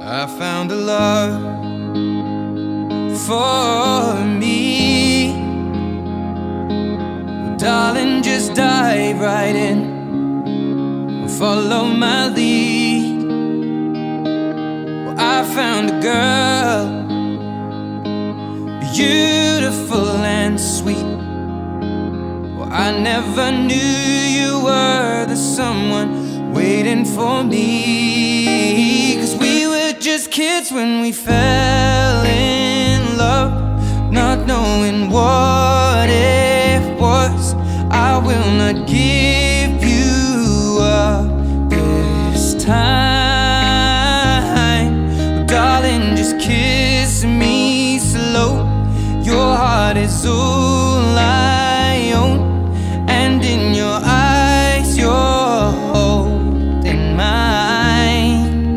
I found a love for me. Darling, just dive right in, follow my lead. Well, I found a girl, beautiful and sweet. Well, I never knew you were the someone waiting for me. 'Cause we were just kids when we fell in love, not knowing what it was. I will not give you up this time. Oh, darling, just kiss me slow. Your heart is all I own, and in your eyes you're holding mine.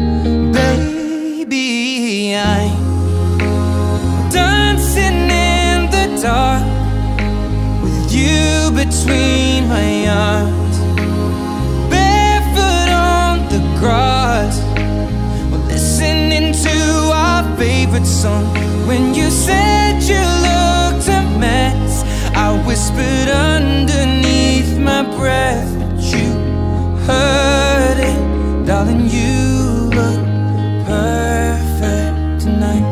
Baby, I'm dancing in the dark with you between my arms, barefoot on the grass. We're listening to our favorite song. When you said you looked a mess, I whispered underneath my breath, but you heard it. Darling, you look perfect tonight.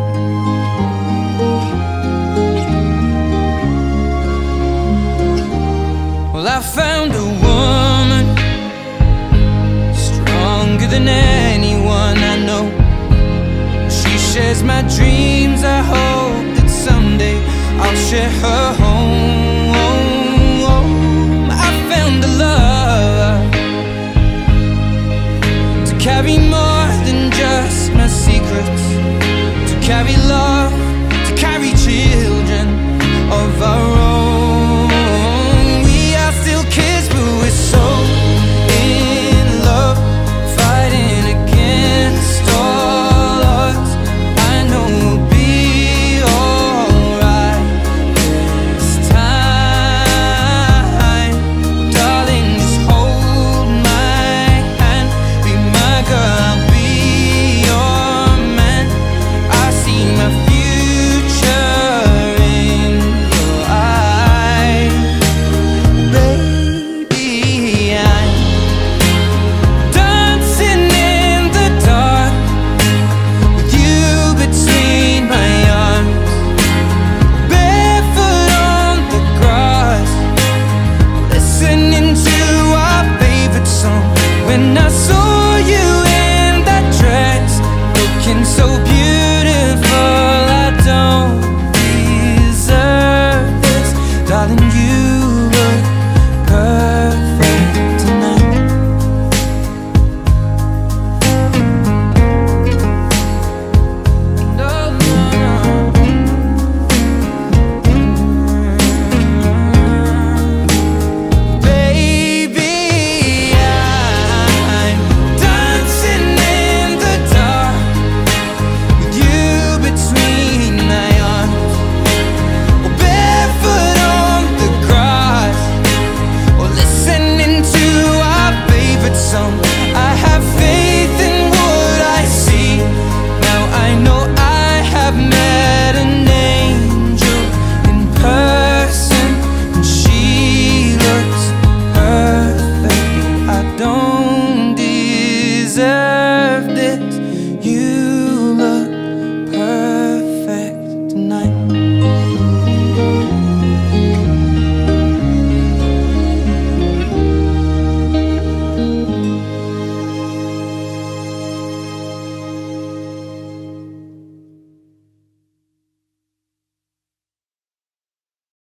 Well, I found a woman stronger than anyone I know. She shares my dreams. I hope that someday I'll share her home. I found a love to carry more than just my secrets, to carry love, to carry children of our own. We are still kids, but we're so in love, fighting against all odds. I know we'll be alright this time. Darling, just hold my hand, be my girl, I'll be your man. I see my future in your eyes. Baby, I'm dancing in the dark with you between my arms, barefoot on the grass, listening to our favorite song. When I saw